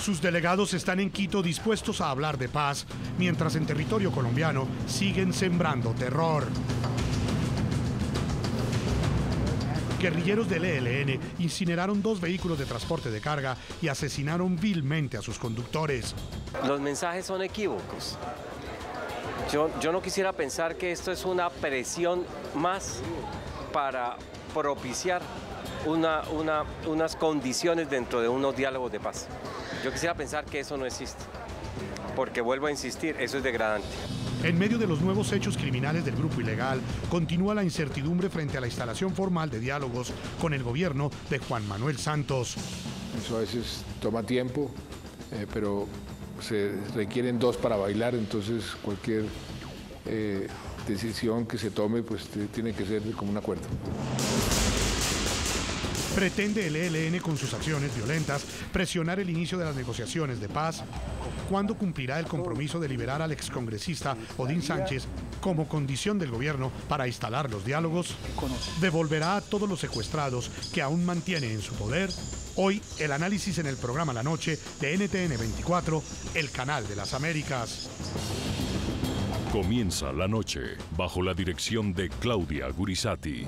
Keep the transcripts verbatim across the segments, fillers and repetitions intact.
Sus delegados están en Quito dispuestos a hablar de paz, mientras en territorio colombiano siguen sembrando terror. Guerrilleros del E L N incineraron dos vehículos de transporte de carga y asesinaron vilmente a sus conductores. Los mensajes son equívocos. Yo, yo no quisiera pensar que esto es una presión más para propiciar una, una, unas condiciones dentro de unos diálogos de paz. Yo quisiera pensar que eso no existe, porque vuelvo a insistir, eso es degradante. En medio de los nuevos hechos criminales del grupo ilegal, continúa la incertidumbre frente a la instalación formal de diálogos con el gobierno de Juan Manuel Santos. Eso a veces toma tiempo, eh, pero se requieren dos para bailar, entonces cualquier eh, decisión que se tome pues tiene que ser como un acuerdo. Pretende el E L N con sus acciones violentas presionar el inicio de las negociaciones de paz. ¿Cuándo cumplirá el compromiso de liberar al excongresista Odín Sánchez como condición del gobierno para instalar los diálogos? ¿Devolverá a todos los secuestrados que aún mantiene en su poder? Hoy el análisis en el programa La Noche de N T N veinticuatro, el canal de las Américas. Comienza La Noche bajo la dirección de Claudia Gurizati.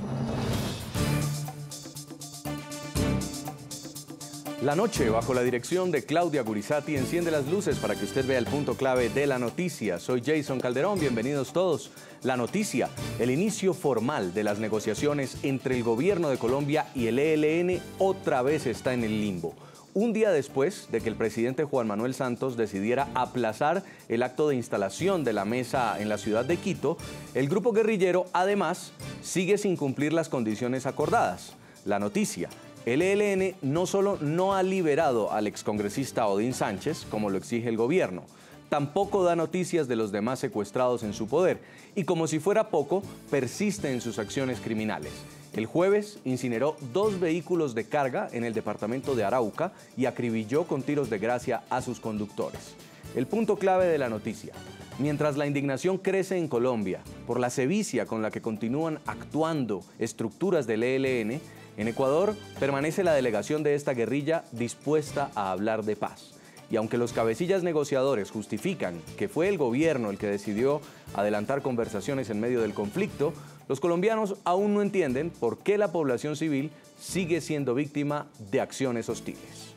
La Noche, bajo la dirección de Claudia Gurizati, enciende las luces para que usted vea el punto clave de la noticia. Soy Jason Calderón, bienvenidos todos. La noticia, el inicio formal de las negociaciones entre el gobierno de Colombia y el E L N otra vez está en el limbo. Un día después de que el presidente Juan Manuel Santos decidiera aplazar el acto de instalación de la mesa en la ciudad de Quito, el grupo guerrillero además sigue sin cumplir las condiciones acordadas. La noticia, el E L N no solo no ha liberado al excongresista Odín Sánchez, como lo exige el gobierno, tampoco da noticias de los demás secuestrados en su poder y, como si fuera poco, persiste en sus acciones criminales. El jueves incineró dos vehículos de carga en el departamento de Arauca y acribilló con tiros de gracia a sus conductores. El punto clave de la noticia: mientras la indignación crece en Colombia por la sevicia con la que continúan actuando estructuras del E L N, en Ecuador permanece la delegación de esta guerrilla dispuesta a hablar de paz. Y aunque los cabecillas negociadores justifican que fue el gobierno el que decidió adelantar conversaciones en medio del conflicto, los colombianos aún no entienden por qué la población civil sigue siendo víctima de acciones hostiles.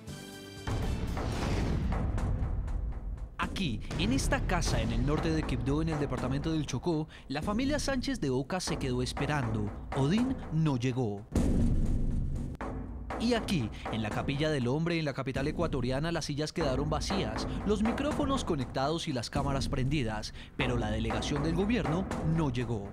Aquí, en esta casa en el norte de Quibdó, en el departamento del Chocó, la familia Sánchez de Oca se quedó esperando. Odín no llegó. Y aquí, en la Capilla del Hombre, en la capital ecuatoriana, las sillas quedaron vacías, los micrófonos conectados y las cámaras prendidas, pero la delegación del gobierno no llegó.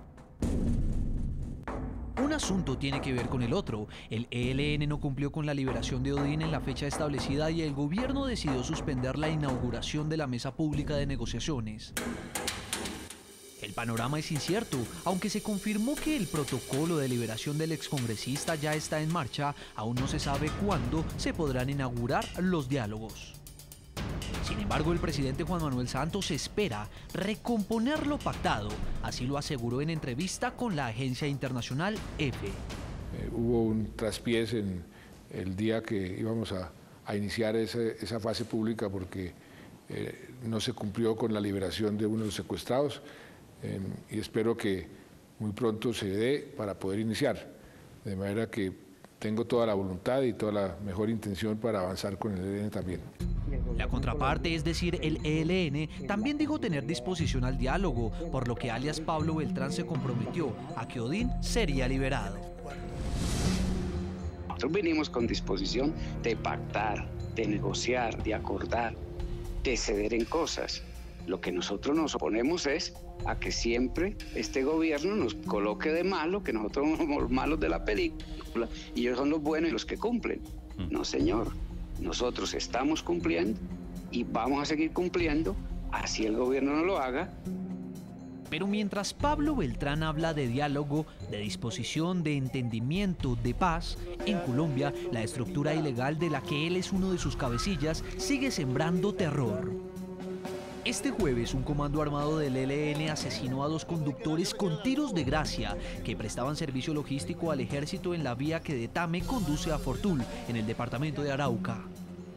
Un asunto tiene que ver con el otro. El E L N no cumplió con la liberación de Odín en la fecha establecida y el gobierno decidió suspender la inauguración de la mesa pública de negociaciones. El panorama es incierto, aunque se confirmó que el protocolo de liberación del excongresista ya está en marcha, aún no se sabe cuándo se podrán inaugurar los diálogos. Sin embargo, el presidente Juan Manuel Santos espera recomponer lo pactado, así lo aseguró en entrevista con la agencia internacional EFE. Eh, hubo un traspiés en el día que íbamos a, a iniciar ese, esa fase pública porque eh, no se cumplió con la liberación de uno de los secuestrados. Eh, y espero que muy pronto se dé para poder iniciar, de manera que tengo toda la voluntad y toda la mejor intención para avanzar con el E L N también. La contraparte, es decir, el E L N, también dijo tener disposición al diálogo, por lo que alias Pablo Beltrán se comprometió a que Odín sería liberado. Nosotros venimos con disposición de pactar, de negociar, de acordar, de ceder en cosas. Lo que nosotros nos oponemos es a que siempre este gobierno nos coloque de malo, que nosotros somos los malos de la película y ellos son los buenos y los que cumplen. No, señor. Nosotros estamos cumpliendo y vamos a seguir cumpliendo, así el gobierno no lo haga. Pero mientras Pablo Beltrán habla de diálogo, de disposición, de entendimiento, de paz, en Colombia la estructura ilegal de la que él es uno de sus cabecillas sigue sembrando terror. Este jueves, un comando armado del E L N asesinó a dos conductores con tiros de gracia que prestaban servicio logístico al ejército en la vía que de Tame conduce a Fortul, en el departamento de Arauca.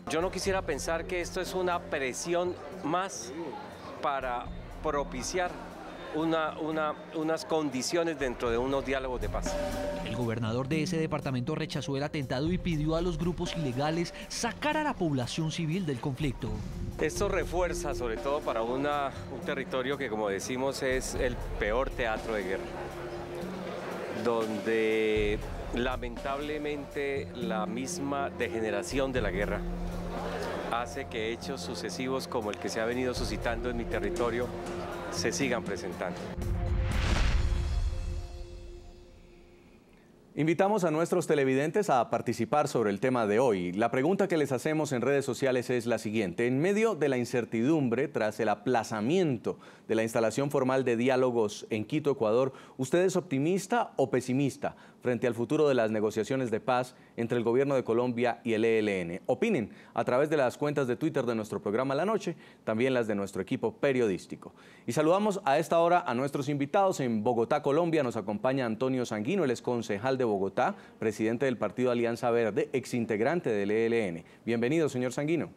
Yo no quisiera pensar que esto es una presión más para propiciar Una, una, unas condiciones dentro de unos diálogos de paz. El gobernador de ese departamento rechazó el atentado y pidió a los grupos ilegales sacar a la población civil del conflicto. Esto refuerza sobre todo para una, un territorio que, como decimos, es el peor teatro de guerra, donde lamentablemente la misma degeneración de la guerra hace que hechos sucesivos como el que se ha venido suscitando en mi territorio se sigan presentando. Invitamos a nuestros televidentes a participar sobre el tema de hoy. La pregunta que les hacemos en redes sociales es la siguiente. En medio de la incertidumbre, tras el aplazamiento de la instalación formal de diálogos en Quito, Ecuador, ¿usted es optimista o pesimista frente al futuro de las negociaciones de paz entre el gobierno de Colombia y el E L N? Opinen a través de las cuentas de Twitter de nuestro programa La Noche, también las de nuestro equipo periodístico. Y saludamos a esta hora a nuestros invitados. En Bogotá, Colombia, nos acompaña Antonio Sanguino, él es concejal de Bogotá, presidente del Partido Alianza Verde, exintegrante del E L N. Bienvenido, señor Sanguino.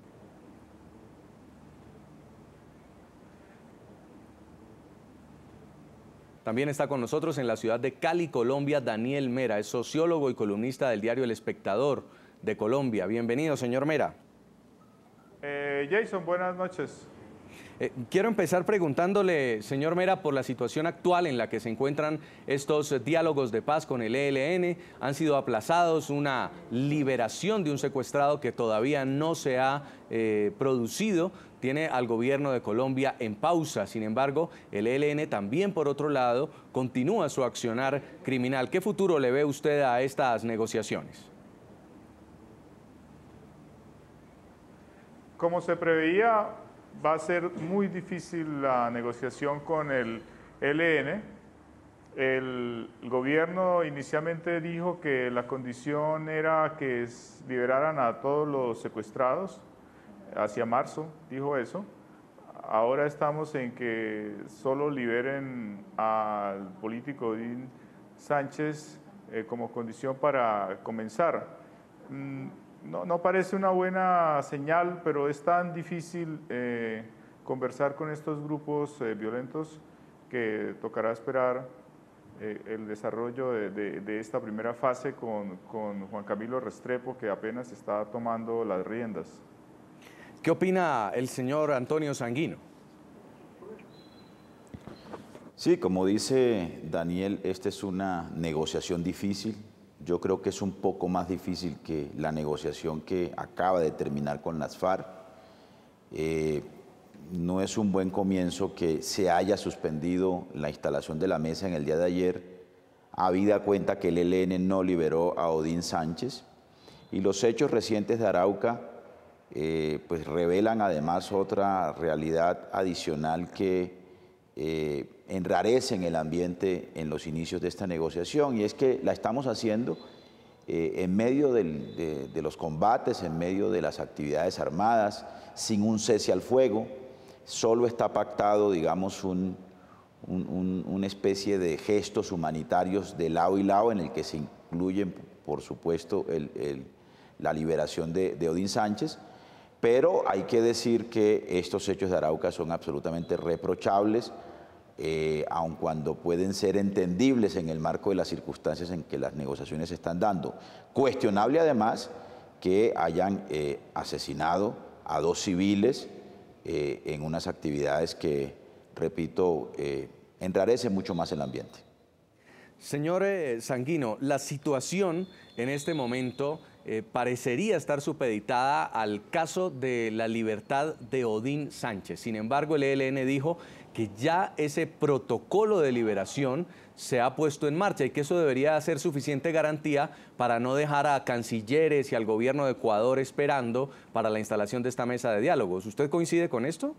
También está con nosotros en la ciudad de Cali, Colombia, Daniel Mera, es sociólogo y columnista del diario El Espectador de Colombia. Bienvenido, señor Mera. Eh, Jason, buenas noches. Eh, quiero empezar preguntándole, señor Mera, por la situación actual en la que se encuentran estos eh, diálogos de paz con el E L N. Han sido aplazados, una liberación de un secuestrado que todavía no se ha eh, producido, tiene al gobierno de Colombia en pausa. Sin embargo, el E L N también, por otro lado, continúa su accionar criminal. ¿Qué futuro le ve usted a estas negociaciones? Como se preveía, va a ser muy difícil la negociación con el E L N. El gobierno inicialmente dijo que la condición era que liberaran a todos los secuestrados, hacia marzo dijo eso. Ahora estamos en que solo liberen al político Odín Sánchez eh, como condición para comenzar. Mm, No, no parece una buena señal, pero es tan difícil eh, conversar con estos grupos eh, violentos que tocará esperar eh, el desarrollo de, de, de esta primera fase con, con Juan Camilo Restrepo, que apenas está tomando las riendas. ¿Qué opina el señor Antonio Sanguino? Sí, como dice Daniel, esta es una negociación difícil. Yo creo que es un poco más difícil que la negociación que acaba de terminar con las FARC. Eh, no es un buen comienzo que se haya suspendido la instalación de la mesa en el día de ayer, habida cuenta que el E L N no liberó a Odín Sánchez. Y los hechos recientes de Arauca eh, pues revelan además otra realidad adicional que eh, enrarecen el ambiente en los inicios de esta negociación, y es que la estamos haciendo eh, en medio del, de, de los combates, en medio de las actividades armadas, sin un cese al fuego. Solo está pactado, digamos, un, un, un, una especie de gestos humanitarios de lado y lado, en el que se incluyen, por supuesto, el, el, la liberación de, de Odín Sánchez, pero hay que decir que estos hechos de Arauca son absolutamente reprochables, Eh, aun cuando pueden ser entendibles en el marco de las circunstancias en que las negociaciones se están dando. Cuestionable además que hayan eh, asesinado a dos civiles eh, en unas actividades que, repito, eh, enrarecen mucho más el ambiente. Señor eh, Sanguino, la situación en este momento eh, parecería estar supeditada al caso de la libertad de Odín Sánchez. Sin embargo, el E L N dijo que ya ese protocolo de liberación se ha puesto en marcha y que eso debería ser suficiente garantía para no dejar a cancilleres y al gobierno de Ecuador esperando para la instalación de esta mesa de diálogos. ¿Usted coincide con esto?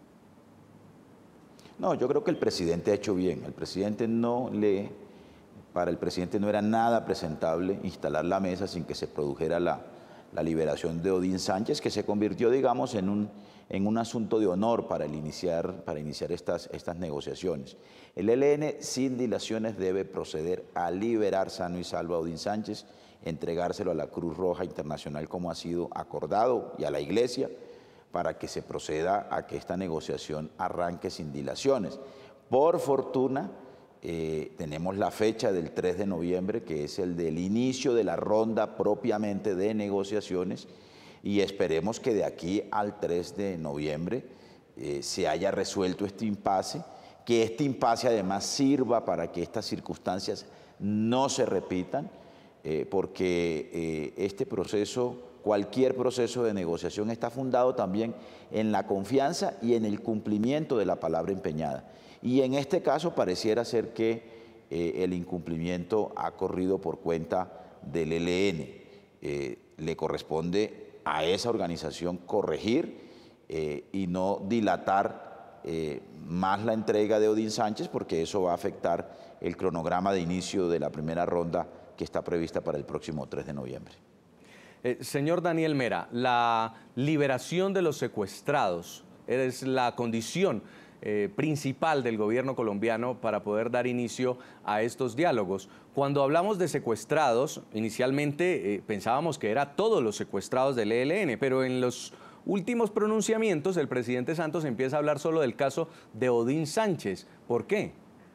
No, yo creo que el presidente ha hecho bien. El presidente no le, para el presidente no era nada presentable instalar la mesa sin que se produjera la, la liberación de Odín Sánchez, que se convirtió, digamos, en un, en un asunto de honor para, el iniciar, para iniciar estas, estas negociaciones. El E L N, sin dilaciones, debe proceder a liberar sano y salvo a Odín Sánchez entregárselo a la Cruz Roja Internacional como ha sido acordado y a la Iglesia para que se proceda a que esta negociación arranque sin dilaciones. Por fortuna, eh, tenemos la fecha del tres de noviembre, que es el del inicio de la ronda propiamente de negociaciones, y esperemos que de aquí al tres de noviembre eh, se haya resuelto este impasse, que este impasse además sirva para que estas circunstancias no se repitan, eh, porque eh, este proceso, cualquier proceso de negociación está fundado también en la confianza y en el cumplimiento de la palabra empeñada. Y en este caso pareciera ser que eh, el incumplimiento ha corrido por cuenta del E L N. Eh, le corresponde a esa organización corregir eh, y no dilatar eh, más la entrega de Odín Sánchez, porque eso va a afectar el cronograma de inicio de la primera ronda que está prevista para el próximo tres de noviembre. Eh, señor Daniel Mera, la liberación de los secuestrados es la condición eh, principal del gobierno colombiano para poder dar inicio a estos diálogos. Cuando hablamos de secuestrados, inicialmente eh, pensábamos que era todos los secuestrados del E L N, pero en los últimos pronunciamientos el presidente Santos empieza a hablar solo del caso de Odín Sánchez. ¿Por qué?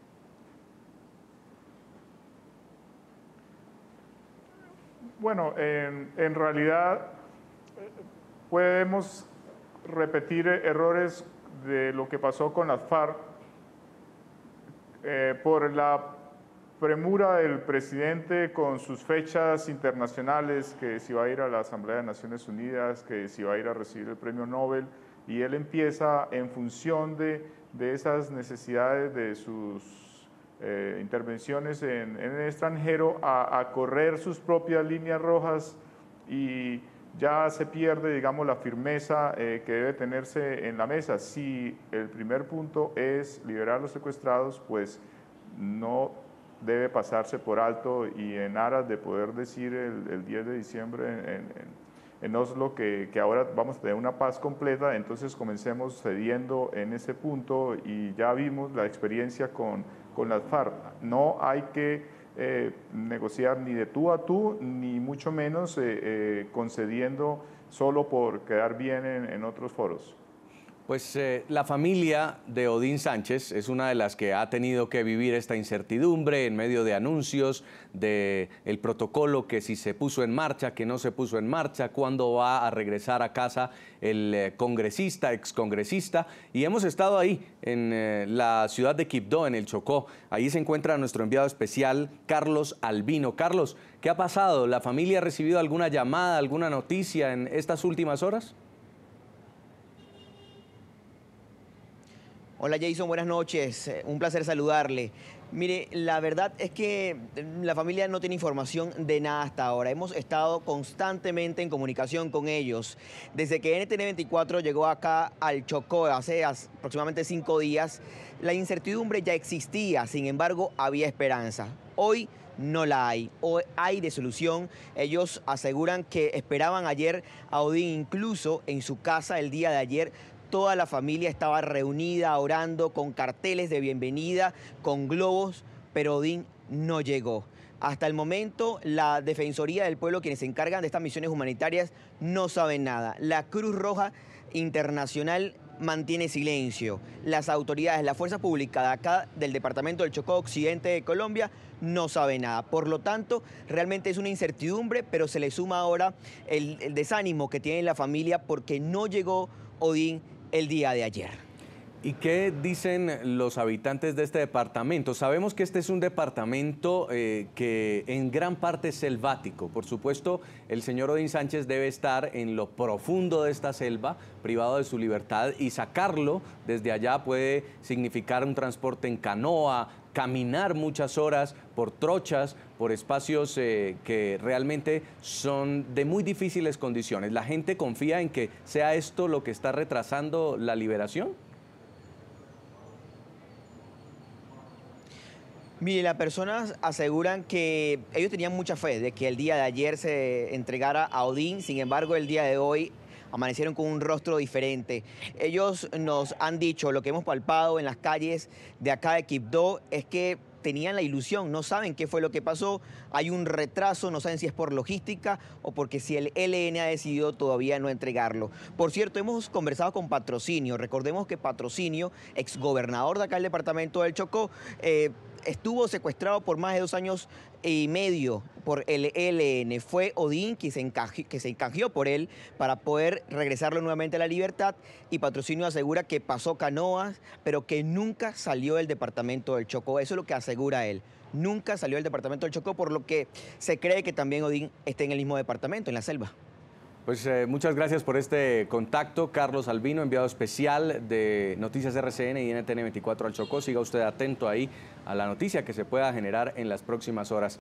Bueno, en, en realidad podemos repetir errores de lo que pasó con las FARC eh, por la premura del presidente con sus fechas internacionales, que si va a ir a la Asamblea de Naciones Unidas, que si va a ir a recibir el premio Nobel, y él empieza en función de, de esas necesidades de sus Eh, intervenciones en, en el extranjero a, a correr sus propias líneas rojas, y ya se pierde, digamos, la firmeza eh, que debe tenerse en la mesa. Si el primer punto es liberar a los secuestrados, pues no debe pasarse por alto, y en aras de poder decir el, el diez de diciembre en, en, en Oslo que, que ahora vamos a tener una paz completa, entonces comencemos cediendo en ese punto, y ya vimos la experiencia con con las FARC. No hay que eh, negociar ni de tú a tú, ni mucho menos eh, eh, concediendo solo por quedar bien en, en otros foros. Pues eh, la familia de Odín Sánchez es una de las que ha tenido que vivir esta incertidumbre en medio de anuncios, de el protocolo, que si se puso en marcha, que no se puso en marcha, cuándo va a regresar a casa el eh, congresista, excongresista. Y hemos estado ahí, en eh, la ciudad de Quibdó, en el Chocó. Ahí se encuentra nuestro enviado especial, Carlos Albino. Carlos, ¿qué ha pasado? ¿La familia ha recibido alguna llamada, alguna noticia en estas últimas horas? Hola Jason, buenas noches, un placer saludarle. Mire, la verdad es que la familia no tiene información de nada hasta ahora. Hemos estado constantemente en comunicación con ellos. Desde que N T N veinticuatro llegó acá al Chocó hace aproximadamente cinco días, la incertidumbre ya existía, sin embargo había esperanza. Hoy no la hay, hoy hay resolución. Ellos aseguran que esperaban ayer a Odín, incluso en su casa el día de ayer. Toda la familia estaba reunida, orando, con carteles de bienvenida, con globos, pero Odín no llegó. Hasta el momento, la Defensoría del Pueblo, quienes se encargan de estas misiones humanitarias, no saben nada. La Cruz Roja Internacional mantiene silencio. Las autoridades, la fuerza pública de acá del departamento del Chocó Occidente de Colombia, no sabe nada. Por lo tanto, realmente es una incertidumbre, pero se le suma ahora el, el desánimo que tiene la familia porque no llegó Odín el día de ayer. ¿Y qué dicen los habitantes de este departamento? Sabemos que este es un departamento eh, que en gran parte es selvático. Por supuesto, el señor Odín Sánchez debe estar en lo profundo de esta selva, privado de su libertad, y sacarlo desde allá puede significar un transporte en canoa, caminar muchas horas por trochas, por espacios eh, que realmente son de muy difíciles condiciones. ¿La gente confía en que sea esto lo que está retrasando la liberación? Mire, las personas aseguran que ellos tenían mucha fe de que el día de ayer se entregara a Odín, sin embargo el día de hoy amanecieron con un rostro diferente. Ellos nos han dicho, lo que hemos palpado en las calles de acá de Quibdó es que tenían la ilusión, no saben qué fue lo que pasó, hay un retraso, no saben si es por logística o porque si el E L N ha decidido todavía no entregarlo. Por cierto, hemos conversado con Patrocinio, recordemos que Patrocinio, exgobernador de acá del departamento del Chocó, eh, estuvo secuestrado por más de dos años y medio por el E L N. Fue Odín que se, encajió, que se encajió por él para poder regresarlo nuevamente a la libertad, y Patrocinio asegura que pasó canoas, pero que nunca salió del departamento del Chocó. Eso es lo que asegura él. Nunca salió del departamento del Chocó, por lo que se cree que también Odín esté en el mismo departamento, en la selva. Pues eh, muchas gracias por este contacto, Carlos Albino, enviado especial de Noticias R C N y N T N veinticuatro al Chocó. Siga usted atento ahí a la noticia que se pueda generar en las próximas horas.